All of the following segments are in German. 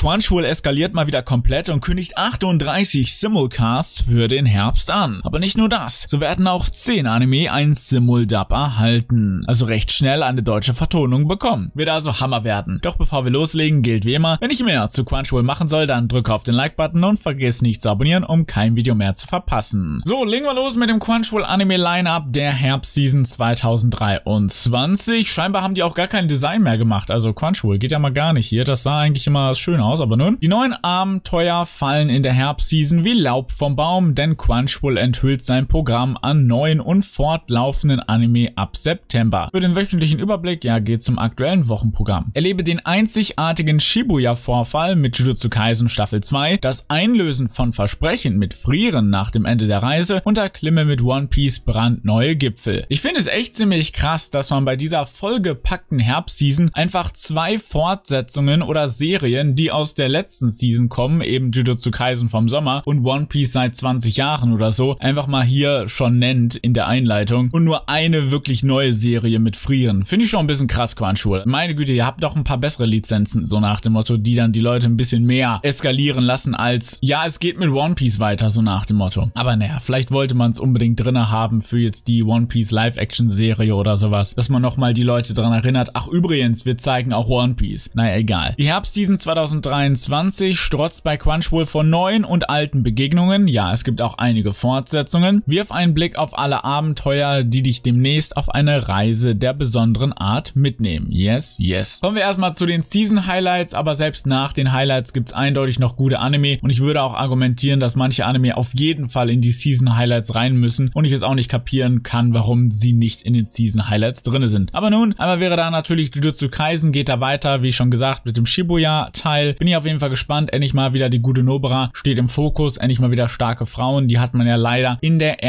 Crunchyroll eskaliert mal wieder komplett und kündigt 38 Simulcasts für den Herbst an. Aber nicht nur das, so werden auch 10 Anime ein Simuldub erhalten, also recht schnell eine deutsche Vertonung bekommen. Wird also Hammer werden. Doch bevor wir loslegen, gilt wie immer, wenn ich mehr zu Crunchyroll machen soll, dann drücke auf den Like-Button und vergiss nicht zu abonnieren, um kein Video mehr zu verpassen. So, legen wir los mit dem Crunchyroll Anime Line-Up der Herbstseason 2023. Scheinbar haben die auch gar kein Design mehr gemacht, also Crunchyroll geht ja mal gar nicht hier. Das sah eigentlich immer schön aus, aber nun. Die neuen Abenteuer fallen in der Herbstseason wie Laub vom Baum, denn Crunchyroll enthüllt sein Programm an neuen und fortlaufenden Anime ab September. Für den wöchentlichen Überblick, ja, geht zum aktuellen Wochenprogramm. Erlebe den einzigartigen Shibuya-Vorfall mit Jujutsu Kaisen Staffel 2, das Einlösen von Versprechen mit Frieren nach dem Ende der Reise und erklimme mit One Piece brandneue Gipfel. Ich finde es echt ziemlich krass, dass man bei dieser vollgepackten Herbstseason einfach 2 Fortsetzungen oder Serien, die aus der letzten Season kommen, eben Jujutsu Kaisen vom Sommer und One Piece seit 20 Jahren oder so, einfach mal hier schon nennt in der Einleitung und nur eine wirklich neue Serie mit Frieren. Finde ich schon ein bisschen krass, Crunchyroll. Meine Güte, ihr habt doch ein paar bessere Lizenzen, so nach dem Motto, die dann die Leute ein bisschen mehr eskalieren lassen als, ja, es geht mit One Piece weiter, so nach dem Motto. Aber naja, vielleicht wollte man es unbedingt drinne haben für jetzt die One Piece Live-Action-Serie oder sowas, dass man nochmal die Leute dran erinnert, ach übrigens, wir zeigen auch One Piece. Naja, egal. Die Herbstseason 2023 strotzt bei Crunchyroll vor neuen und alten Begegnungen. Ja, es gibt auch einige Fortsetzungen. Wirf einen Blick auf alle Abenteuer, die dich demnächst auf eine Reise der besonderen Art mitnehmen. Yes, yes. Kommen wir erstmal zu den Season-Highlights, aber selbst nach den Highlights gibt es eindeutig noch gute Anime und ich würde auch argumentieren, dass manche Anime auf jeden Fall in die Season-Highlights rein müssen und ich es auch nicht kapieren kann, warum sie nicht in den Season-Highlights drin sind. Aber nun, einmal wäre da natürlich Jujutsu Kaisen, geht da weiter, wie schon gesagt, mit dem Shibuya-Teil. Bin ich auf jeden Fall gespannt, endlich mal wieder die gute Nobara steht im Fokus, endlich mal wieder starke Frauen, die hat man ja leider in der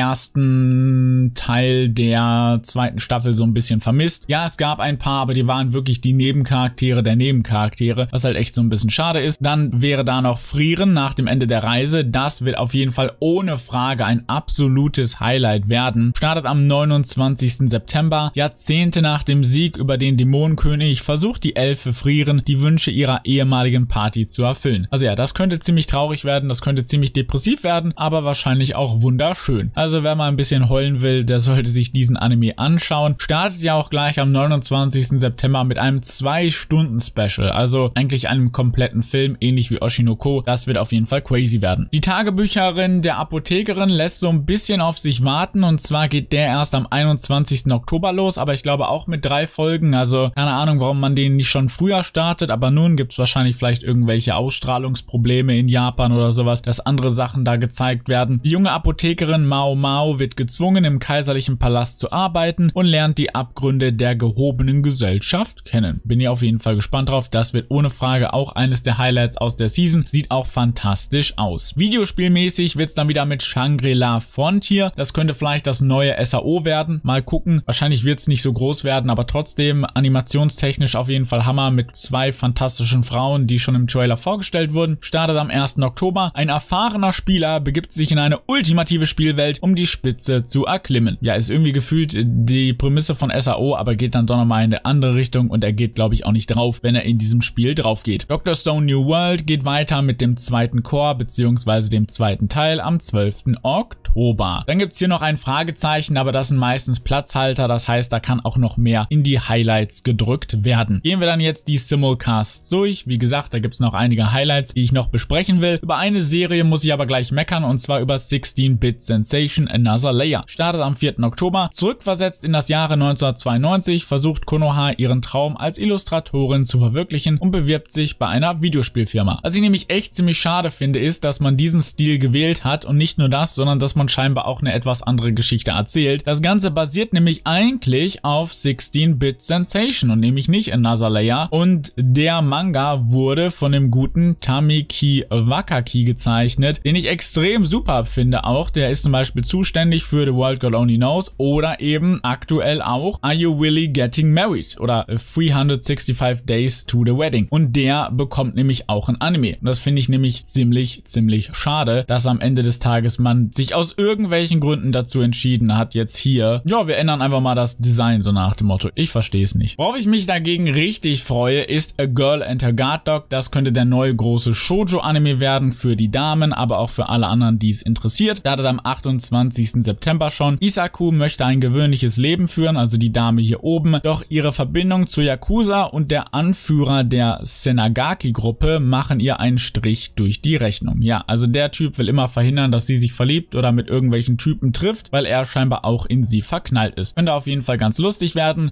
ersten Teil der zweiten Staffel so ein bisschen vermisst. Ja, es gab ein paar, aber die waren wirklich die Nebencharaktere der Nebencharaktere, was halt echt so ein bisschen schade ist. Dann wäre da noch Frieren nach dem Ende der Reise, das wird auf jeden Fall ohne Frage ein absolutes Highlight werden. Startet am 29. September, Jahrzehnte nach dem Sieg über den Dämonenkönig, versucht die Elfe Frieren, die Wünsche ihrer ehemaligen Party zu erfüllen. Also ja, das könnte ziemlich traurig werden, das könnte ziemlich depressiv werden, aber wahrscheinlich auch wunderschön. Also wer mal ein bisschen heulen will, der sollte sich diesen Anime anschauen. Startet ja auch gleich am 29. September mit einem 2-Stunden-Special, also eigentlich einem kompletten Film, ähnlich wie Oshinoko. Das wird auf jeden Fall crazy werden. Die Tagebücherin der Apothekerin lässt so ein bisschen auf sich warten und zwar geht der erst am 21. Oktober los, aber ich glaube auch mit 3 Folgen, also keine Ahnung, warum man den nicht schon früher startet, aber nun gibt es wahrscheinlich vielleicht irgendwelche Ausstrahlungsprobleme in Japan oder sowas, dass andere Sachen da gezeigt werden. Die junge Apothekerin Mao Mao wird gezwungen, im kaiserlichen Palast zu arbeiten und lernt die Abgründe der gehobenen Gesellschaft kennen. Bin ich auf jeden Fall gespannt drauf, das wird ohne Frage auch eines der Highlights aus der Season, sieht auch fantastisch aus. Videospielmäßig wird es dann wieder mit Shangri-La Frontier, das könnte vielleicht das neue SAO werden, mal gucken, wahrscheinlich wird es nicht so groß werden, aber trotzdem animationstechnisch auf jeden Fall Hammer mit 2 fantastischen Frauen, die schon im Trailer vorgestellt wurden. Startet am 1. Oktober, ein erfahrener Spieler begibt sich in eine ultimative Spielwelt, um die Spitze zu erklimmen. Ja, ist irgendwie gefühlt die Prämisse von SAO, aber geht dann doch nochmal in eine andere Richtung und er geht, glaube ich, auch nicht drauf, wenn er in diesem Spiel drauf geht. Dr. Stone New World geht weiter mit dem zweiten Core bzw. dem zweiten Teil am 12. Oktober. Dann gibt es hier noch ein Fragezeichen, aber das sind meistens Platzhalter, das heißt, da kann auch noch mehr in die Highlights gedrückt werden. Gehen wir dann jetzt die Simulcasts durch. Wie gesagt, da gibt es noch einige Highlights, die ich noch besprechen will. Über eine Serie muss ich aber gleich meckern und zwar über 16-Bit Sensation Another Layer. Startet am 4. Oktober. Zurückversetzt in das Jahre 1992 versucht Konoha ihren Traum als Illustratorin zu verwirklichen und bewirbt sich bei einer Videospielfirma. Was ich nämlich echt ziemlich schade finde, ist, dass man diesen Stil gewählt hat und nicht nur das, sondern dass man scheinbar auch eine etwas andere Geschichte erzählt. Das Ganze basiert nämlich eigentlich auf 16-Bit Sensation und nämlich nicht Another Layer und der Manga wurde von dem guten Tamiki Wakaki gezeichnet, den ich extrem super finde auch. Der ist zum Beispiel zuständig für The World God Only Knows oder eben aktuell auch Are You Really Getting Married oder 365 Days to the Wedding und der bekommt nämlich auch ein Anime. Und das finde ich nämlich ziemlich schade, dass am Ende des Tages man sich aus irgendwelchen Gründen dazu entschieden hat, jetzt hier, ja, wir ändern einfach mal das Design, so nach dem Motto. Ich verstehe es nicht. Worauf ich mich dagegen richtig freue, ist A Girl and Her Guard Dog. Das das könnte der neue große Shoujo-Anime werden für die Damen, aber auch für alle anderen, die es interessiert. Startet am 28. September schon. Isaku möchte ein gewöhnliches Leben führen, also die Dame hier oben, doch ihre Verbindung zu Yakuza und der Anführer der Senagaki-Gruppe machen ihr einen Strich durch die Rechnung. Ja, also der Typ will immer verhindern, dass sie sich verliebt oder mit irgendwelchen Typen trifft, weil er scheinbar auch in sie verknallt ist. Könnte auf jeden Fall ganz lustig werden.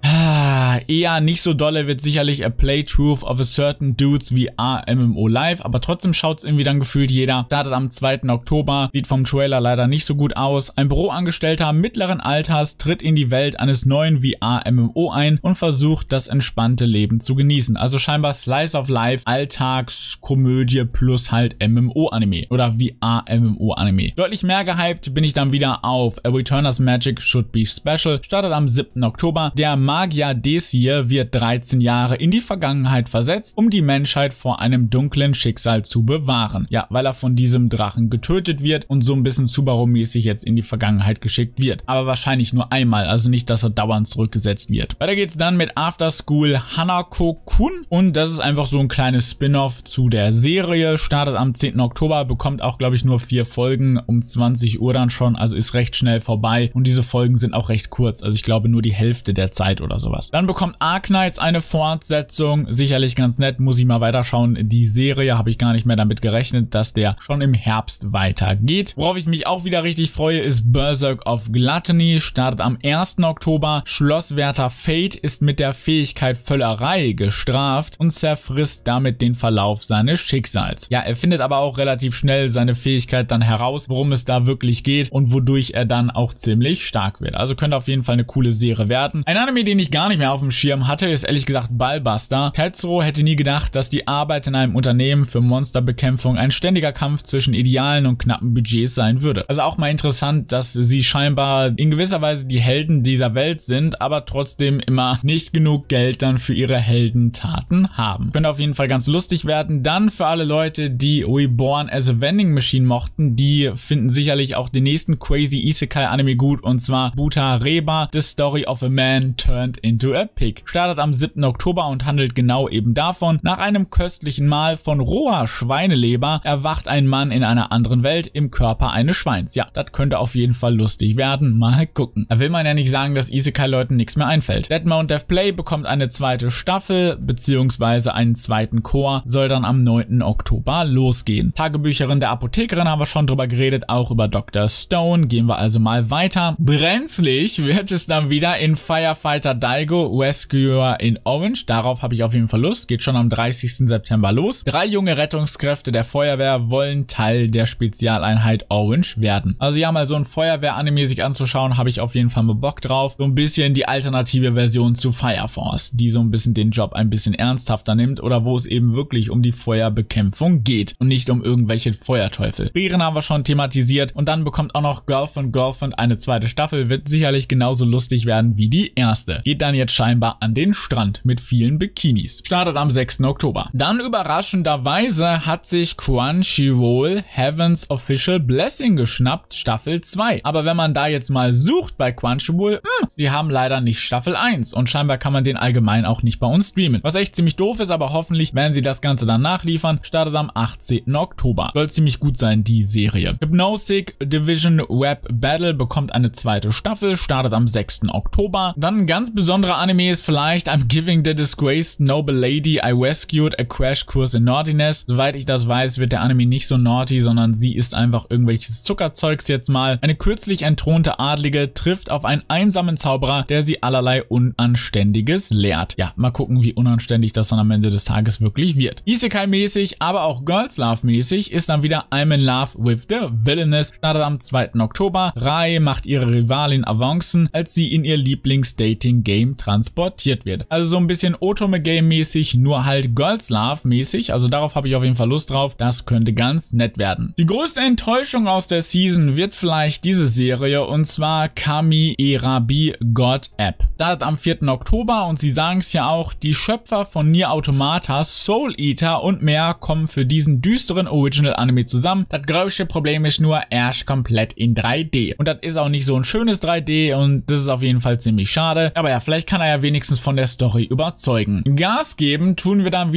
Eher nicht so dolle wird sicherlich A Playthrough of a Certain Dudes VR MMO Live, aber trotzdem schaut es irgendwie dann gefühlt jeder. Startet am 2. Oktober, sieht vom Trailer leider nicht so gut aus. Ein Büroangestellter mittleren Alters tritt in die Welt eines neuen VR MMO ein und versucht, das entspannte Leben zu genießen. Also scheinbar Slice of Life, Alltagskomödie plus halt MMO-Anime oder VR-MMO-Anime. Deutlich mehr gehypt bin ich dann wieder auf A Returner's Magic Should Be Special. Startet am 7. Oktober. Der Magier Desir wird 13 Jahre in die Vergangenheit versetzt, um die Menschheit vor einem dunklen Schicksal zu bewahren. Ja, weil er von diesem Drachen getötet wird und so ein bisschen Subaru-mäßig jetzt in die Vergangenheit geschickt wird. Aber wahrscheinlich nur einmal, also nicht, dass er dauernd zurückgesetzt wird. Weiter geht's dann mit After School Hanako-kun und das ist einfach so ein kleines Spin-off zu der Serie. Startet am 10. Oktober, bekommt auch, glaube ich, nur 4 Folgen um 20 Uhr dann schon, also ist recht schnell vorbei und diese Folgen sind auch recht kurz, also ich glaube nur die Hälfte der Zeit oder sowas. Dann bekommt Arknights eine Fortsetzung, sicherlich ganz nett, muss ich mal weiterschauen. Die Serie habe ich gar nicht mehr damit gerechnet, dass der schon im Herbst weitergeht. Worauf ich mich auch wieder richtig freue, ist Berserk of Gluttony, startet am 1. Oktober. Schlosswärter Fate ist mit der Fähigkeit Völlerei gestraft und zerfrisst damit den Verlauf seines Schicksals. Ja, er findet aber auch relativ schnell seine Fähigkeit dann heraus, worum es da wirklich geht und wodurch er dann auch ziemlich stark wird. Also könnte auf jeden Fall eine coole Serie werden. Ein Anime, den ich gar nicht mehr auf dem Schirm hatte, ist ehrlich gesagt Ballbuster. Tetsuro hätte nie gedacht, dass die Arbeit in einem Unternehmen für Monsterbekämpfung ein ständiger Kampf zwischen Idealen und knappen Budgets sein würde. Also auch mal interessant, dass sie scheinbar in gewisser Weise die Helden dieser Welt sind, aber trotzdem immer nicht genug Geld dann für ihre Heldentaten haben. Könnte auf jeden Fall ganz lustig werden. Dann für alle Leute, die Reborn as a Vending Machine mochten, die finden sicherlich auch den nächsten Crazy Isekai Anime gut, und zwar Buta Reba, The Story of a Man Turned into a Pig. Startet am 7. Oktober und handelt genau eben davon. Nach einem köstlichen Mahl von roher Schweineleber erwacht ein Mann in einer anderen Welt im Körper eines Schweins. Ja, das könnte auf jeden Fall lustig werden. Mal gucken. Da will man ja nicht sagen, dass Isekai-Leuten nichts mehr einfällt. Deadmau und Death Play bekommt eine zweite Staffel beziehungsweise einen zweiten Chor, soll dann am 9. Oktober losgehen. Tagebücherin der Apothekerin haben wir schon drüber geredet, auch über Dr. Stone. Gehen wir also mal weiter. Brenzlig wird es dann wieder in Firefighter Daigo Rescuer in Orange. Darauf habe ich auf jeden Fall Lust. Geht schon am 30. September los. 3 junge Rettungskräfte der Feuerwehr wollen Teil der Spezialeinheit Orange werden. Also ja, mal so ein Feuerwehr-Anime sich anzuschauen, habe ich auf jeden Fall mal Bock drauf. So ein bisschen die alternative Version zu Fire Force, die so ein bisschen den Job ein bisschen ernsthafter nimmt oder wo es eben wirklich um die Feuerbekämpfung geht und nicht um irgendwelche Feuerteufel. Frieren haben wir schon thematisiert und dann bekommt auch noch Girlfriend eine zweite Staffel, wird sicherlich genauso lustig werden wie die erste. Geht dann jetzt scheinbar an den Strand mit vielen Bikinis. Startet am 6. Oktober. Dann überraschenderweise hat sich Crunchyroll Heaven's Official Blessing geschnappt, Staffel 2. Aber wenn man da jetzt mal sucht bei Crunchyroll, sie haben leider nicht Staffel 1 und scheinbar kann man den allgemein auch nicht bei uns streamen. Was echt ziemlich doof ist, aber hoffentlich werden sie das Ganze dann nachliefern. Startet am 18. Oktober. Soll ziemlich gut sein, die Serie. Hypnotic Division Web Battle bekommt eine zweite Staffel, startet am 6. Oktober. Dann ein ganz besonderer Anime ist vielleicht I'm Giving the Disgraced Noble Lady I Rescued a Crash Course in Naughtiness. Soweit ich das weiß, wird der Anime nicht so naughty, sondern sie ist einfach irgendwelches Zuckerzeugs jetzt mal. Eine kürzlich entthronte Adlige trifft auf einen einsamen Zauberer, der sie allerlei Unanständiges lehrt. Ja, mal gucken, wie unanständig das dann am Ende des Tages wirklich wird. Isekai-mäßig, aber auch Girls Love-mäßig ist dann wieder I'm in Love with the Villainess. Startet am 2. Oktober. Rai macht ihre Rivalin Avancen, als sie in ihr Lieblings-Dating-Game transportiert wird. Also so ein bisschen Otome-Game-mäßig, nur halt Girls Love-mäßig. Also darauf habe ich auf jeden Fall Lust drauf. Das könnte ganz nett werden. Die größte Enttäuschung aus der Season wird vielleicht diese Serie, und zwar Kami Erabi God App. Startet am 4. Oktober und sie sagen es ja auch, die Schöpfer von Nier Automata, Soul Eater und mehr kommen für diesen düsteren Original-Anime zusammen. Das größte Problem ist nur, er ist komplett in 3D. Und das ist auch nicht so ein schönes 3D und das ist auf jeden Fall ziemlich schade. Aber ja, vielleicht kann er ja wenigstens von der Story überzeugen. Gas geben tun wir dann wieder bei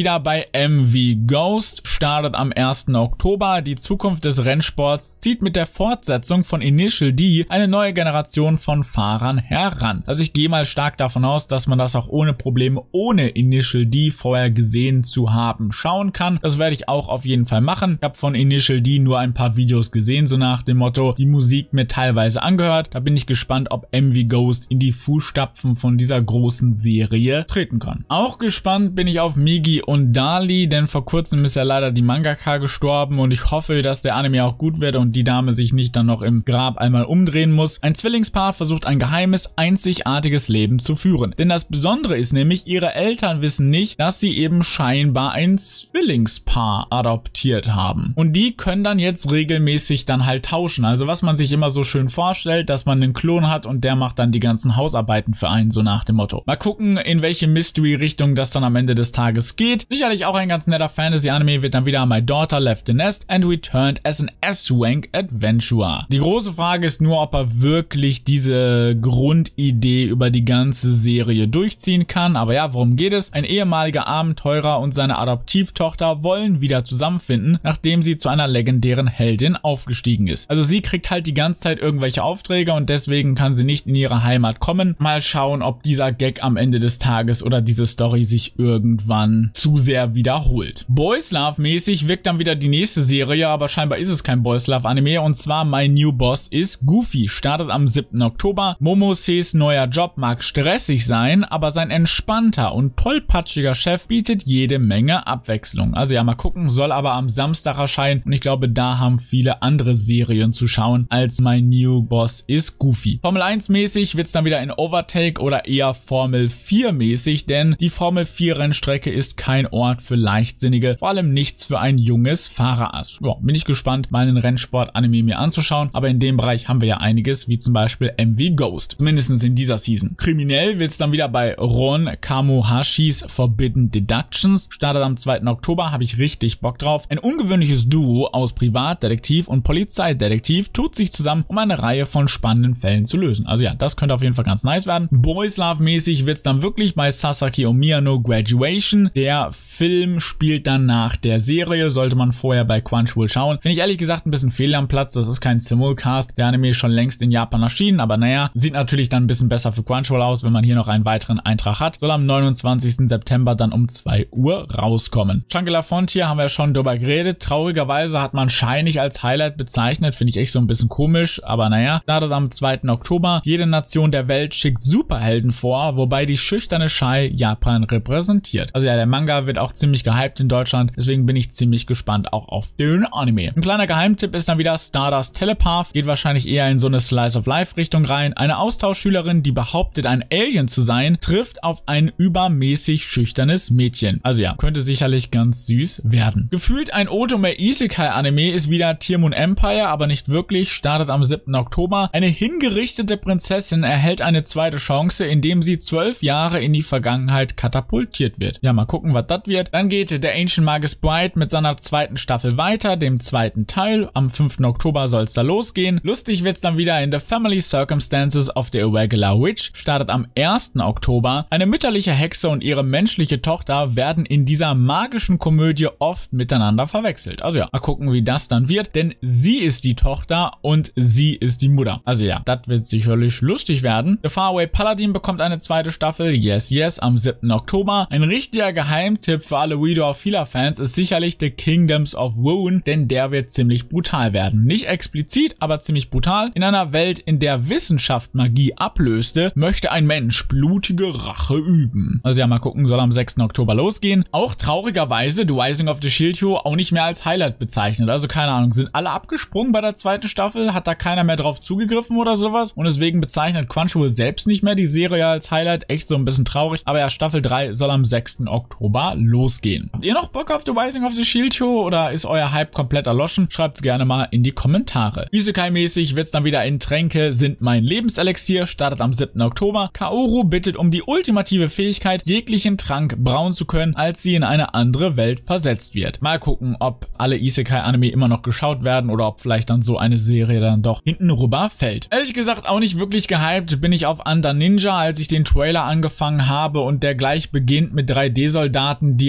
bei MV Ghost startet am 1. Oktober. Die Zukunft des Rennsports zieht mit der Fortsetzung von Initial D eine neue Generation von Fahrern heran. Also ich gehe mal stark davon aus, dass man das auch ohne Probleme ohne Initial D vorher gesehen zu haben schauen kann. Das werde ich auch auf jeden Fall machen. Ich habe von Initial D nur ein paar Videos gesehen, so nach dem Motto, die Musik mir teilweise angehört. Da bin ich gespannt, ob MV Ghost in die Fußstapfen von dieser großen Serie treten kann. Auch gespannt bin ich auf Migi und Dali, denn vor kurzem ist ja leider die Mangaka gestorben und ich hoffe, dass der Anime auch gut wird und die Dame sich nicht dann noch im Grab einmal umdrehen muss. Ein Zwillingspaar versucht ein geheimes, einzigartiges Leben zu führen. Denn das Besondere ist nämlich, ihre Eltern wissen nicht, dass sie eben scheinbar ein Zwillingspaar adoptiert haben. Und die können dann jetzt regelmäßig dann halt tauschen. Also was man sich immer so schön vorstellt, dass man einen Klon hat und der macht dann die ganzen Hausarbeiten für einen, so nach dem Motto. Mal gucken, in welche Mystery-Richtung das dann am Ende des Tages geht. Sicherlich auch ein ganz netter Fantasy-Anime, wird dann wieder My Daughter Left the Nest and Returned as an S-Rank Adventurer. Die große Frage ist nur, ob er wirklich diese Grundidee über die ganze Serie durchziehen kann. Aber ja, worum geht es? Ein ehemaliger Abenteurer und seine Adoptivtochter wollen wieder zusammenfinden, nachdem sie zu einer legendären Heldin aufgestiegen ist. Also sie kriegt halt die ganze Zeit irgendwelche Aufträge und deswegen kann sie nicht in ihre Heimat kommen. Mal schauen, ob dieser Gag am Ende des Tages oder diese Story sich irgendwann zu sehr wiederholt. Boys Love mäßig wirkt dann wieder die nächste Serie, aber scheinbar ist es kein Boys Love Anime und zwar My New Boss is Goofy. Startet am 7. Oktober. Momosees neuer Job mag stressig sein, aber sein entspannter und tollpatschiger Chef bietet jede Menge Abwechslung. Also ja, mal gucken, soll aber am Samstag erscheinen und ich glaube, da haben viele andere Serien zu schauen als My New Boss is Goofy. Formel 1 mäßig wird's dann wieder in Overtake oder eher Formel 4 mäßig, denn die Formel 4 Rennstrecke ist kein Ort für Leichtsinnige, vor allem nichts für ein junges Fahrerass. Ja, bin ich gespannt, mal einen Rennsport-Anime mir anzuschauen, aber in dem Bereich haben wir ja einiges, wie zum Beispiel MV Ghost, mindestens in dieser Season. Kriminell wird's dann wieder bei Ron Kamohashis Forbidden Deductions, startet am 2. Oktober, habe ich richtig Bock drauf. Ein ungewöhnliches Duo aus Privatdetektiv und Polizeidetektiv tut sich zusammen, um eine Reihe von spannenden Fällen zu lösen. Also ja, das könnte auf jeden Fall ganz nice werden. Boys Love mäßig wird's dann wirklich bei Sasaki Omiyano Graduation. Der Film spielt dann nach der Serie, sollte man vorher bei Crunchyroll schauen. Finde ich ehrlich gesagt ein bisschen fehl am Platz, das ist kein Simulcast. Der Anime ist schon längst in Japan erschienen, aber naja, sieht natürlich dann ein bisschen besser für Crunchyroll aus, wenn man hier noch einen weiteren Eintrag hat. Soll am 29. September dann um 2 Uhr rauskommen. Shangri-La Frontier haben wir ja schon drüber geredet. Traurigerweise hat man Shiny als Highlight bezeichnet, finde ich echt so ein bisschen komisch, aber naja. Startet am 2. Oktober. Jede Nation der Welt schickt Superhelden vor, wobei die schüchterne Shai Japan repräsentiert. Also ja, der Manga wird auch ziemlich gehypt in Deutschland, deswegen bin ich ziemlich gespannt auch auf den Anime. Ein kleiner Geheimtipp ist dann wieder Stardust Telepath, geht wahrscheinlich eher in so eine Slice-of-Life-Richtung rein. Eine Austauschschülerin, die behauptet, ein Alien zu sein, trifft auf ein übermäßig schüchternes Mädchen. Also ja, könnte sicherlich ganz süß werden. Gefühlt ein Otome Isekai-Anime ist wieder Tear Moon Empire, aber nicht wirklich, startet am 7. Oktober. Eine hingerichtete Prinzessin erhält eine zweite Chance, indem sie 12 Jahre in die Vergangenheit katapultiert wird. Ja, mal gucken, was das wird. Dann geht der Ancient Magus Bride mit seiner zweiten Staffel weiter, dem zweiten Teil. Am 5. Oktober soll es da losgehen. Lustig wird's dann wieder in The Family Circumstances of the Irregular Witch, startet am 1. Oktober. Eine mütterliche Hexe und ihre menschliche Tochter werden in dieser magischen Komödie oft miteinander verwechselt. Also ja, mal gucken, wie das dann wird, denn sie ist die Tochter und sie ist die Mutter. Also ja, das wird sicherlich lustig werden. The Faraway Paladin bekommt eine zweite Staffel, yes, yes, am 7. Oktober. Ein richtiger Geheimtipp für alle Reader of Healer Fans ist sicherlich The Kingdoms of Ruin, denn der wird ziemlich brutal werden. Nicht explizit, aber ziemlich brutal. In einer Welt, in der Wissenschaft Magie ablöste, möchte ein Mensch blutige Rache üben. Also ja, mal gucken, soll am 6. Oktober losgehen. Auch traurigerweise The Rising of the Shield Hero auch nicht mehr als Highlight bezeichnet. Also keine Ahnung, sind alle abgesprungen bei der zweiten Staffel? Hat da keiner mehr drauf zugegriffen oder sowas? Und deswegen bezeichnet Crunchyroll selbst nicht mehr die Serie als Highlight. Echt so ein bisschen traurig. Aber ja, Staffel 3 soll am 6. Oktober losgehen. Habt ihr noch Bock auf The Rising of the Shield Hero oder ist euer Hype komplett erloschen? Schreibt's gerne mal in die Kommentare. Isekai-mäßig wird's dann wieder in Tränke sind mein Lebenselixier, startet am 7. Oktober. Kaoru bittet um die ultimative Fähigkeit, jeglichen Trank brauen zu können, als sie in eine andere Welt versetzt wird. Mal gucken, ob alle Isekai-Anime immer noch geschaut werden oder ob vielleicht dann so eine Serie dann doch hinten rüber fällt. Ehrlich gesagt auch nicht wirklich gehypt bin ich auf Under Ninja, als ich den Trailer angefangen habe und der gleich beginnt mit 3D-Soldaten, die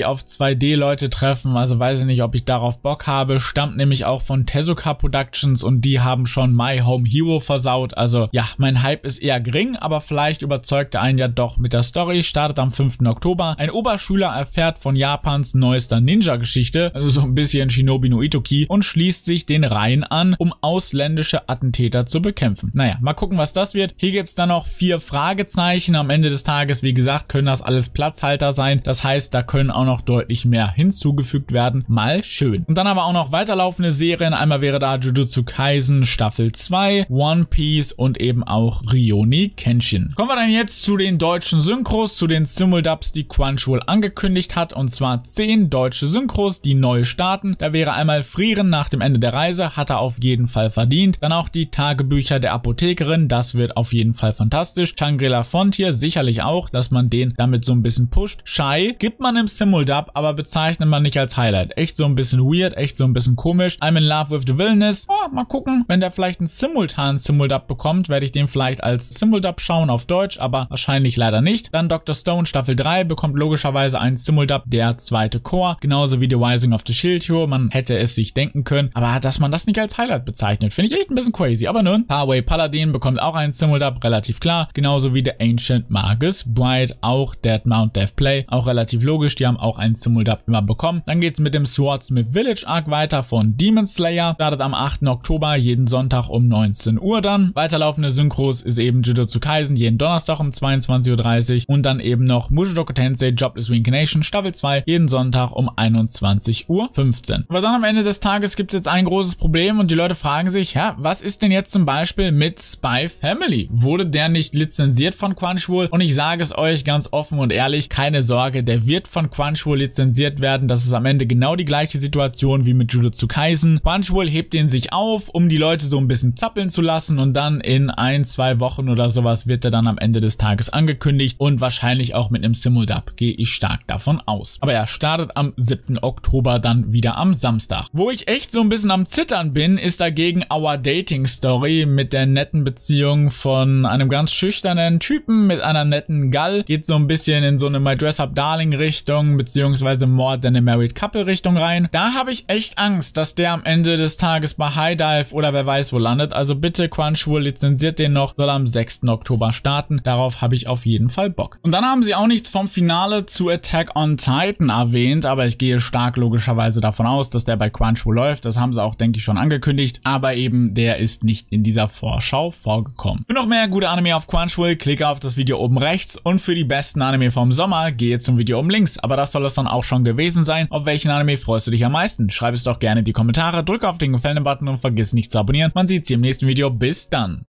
quasi auf 2D-Leute treffen, also weiß ich nicht, ob ich darauf Bock habe, stammt nämlich auch von Tezuka Productions und die haben schon My Home Hero versaut, also ja, mein Hype ist eher gering, aber vielleicht überzeugte einen ja doch mit der Story. Startet am 5. Oktober. Ein Oberschüler erfährt von Japans neuester Ninja-Geschichte, also so ein bisschen Shinobi no Itoki, und schließt sich den Reihen an, um ausländische Attentäter zu bekämpfen. Naja, mal gucken, was das wird. Hier gibt's dann noch 4 Fragezeichen. Am Ende des Tages, wie gesagt, können das alles Platzhalter sein. Das heißt, da können auch noch deutlich mehr hinzugefügt werden. Mal schön. Und dann aber auch noch weiterlaufende Serien. Einmal wäre da Jujutsu Kaisen Staffel 2, One Piece und eben auch Rurouni Kenshin. Kommen wir dann jetzt zu den deutschen Synchros, zu den Simuldubs, die Crunchyroll angekündigt hat, und zwar 10 deutsche Synchros, die neu starten. Da wäre einmal Frieren nach dem Ende der Reise, hat er auf jeden Fall verdient. Dann auch die Tagebücher der Apothekerin, das wird auf jeden Fall fantastisch. Shangri-La Frontier sicherlich auch, dass man den damit so ein bisschen pusht. Shy gibt man im Simuldub, aber bezeichnet man nicht als Highlight. Echt so ein bisschen weird, echt so ein bisschen komisch. I'm in Love with the Villainess. Oh, mal gucken, wenn der vielleicht einen simultanen Simuldub bekommt, werde ich den vielleicht als Simuldub schauen auf Deutsch, aber wahrscheinlich leider nicht. Dann Dr. Stone Staffel 3 bekommt logischerweise einen Simuldub, der zweite Chor, genauso wie The Rising of the Shield Hero. Man hätte es sich denken können, aber dass man das nicht als Highlight bezeichnet, finde ich echt ein bisschen crazy. Aber nun, Parway Paladin bekommt auch einen Simuldub, relativ klar, genauso wie The Ancient Magus Bride, auch Dead Mount Death Play, auch relativ logisch, die haben auch einen Simuldub immer bekommen. Dann geht's mit dem Swordsmith Village Arc weiter von Demon Slayer, startet am 8. Oktober, jeden Sonntag um 19 Uhr dann. Weiterlaufende Synchros ist eben Jujutsu Kaisen, jeden Donnerstag um 22:30 Uhr und dann eben noch Mushoku Tensei Jobless Reincarnation Staffel 2, jeden Sonntag um 21:15 Uhr. Aber dann am Ende des Tages gibt es jetzt ein großes Problem und die Leute fragen sich, ja, was ist denn jetzt zum Beispiel mit Spy Family? Wurde der nicht lizenziert von Crunchyroll? Und ich sage es euch ganz offen und ehrlich, keine Sorge, der wird von Crunchyroll lizenziert werden. Das ist am Ende genau die gleiche Situation wie mit Jujutsu Kaisen. Crunchyroll hebt den sich auf, um die Leute so ein bisschen zappeln zu lassen, und dann in 1-2 Wochen oder sowas wird er dann am Ende des Tages angekündigt und wahrscheinlich auch mit einem Simuldub, gehe ich stark davon aus. Aber ja, startet am 7. Oktober dann wieder am Samstag. Wo ich echt so ein bisschen am Zittern bin, ist dagegen Our Dating Story mit der netten Beziehung von einem ganz schüchternen Typen mit einer netten Gal. Geht so ein bisschen in so eine My Dress Up Darling Richtung, beziehungsweise More Than a Married Couple Richtung rein. Da habe ich echt Angst, dass der am Ende des Tages bei High Dive oder wer weiß wo landet. Also bitte Crunchyroll, lizenziert den noch, soll am 6. Oktober starten. Darauf habe ich auf jeden Fall Bock. Und dann haben sie auch nichts vom Finale zu Attack on Titan erwähnt, aber ich gehe stark logischerweise davon aus, dass der bei Crunchyroll läuft. Das haben sie auch, denke ich, schon angekündigt, aber eben der ist nicht in dieser Vorschau vorgekommen. Für noch mehr gute Anime auf Crunchyroll, klicke auf das Video oben rechts, und für die besten Anime vom Sommer gehe zum Video oben links. Aber das soll es dann auch schon gewesen sein. Auf welchen Anime freust du dich am meisten? Schreib es doch gerne in die Kommentare, drücke auf den gefallenen Button und vergiss nicht zu abonnieren. Man sieht sich im nächsten Video. Bis dann!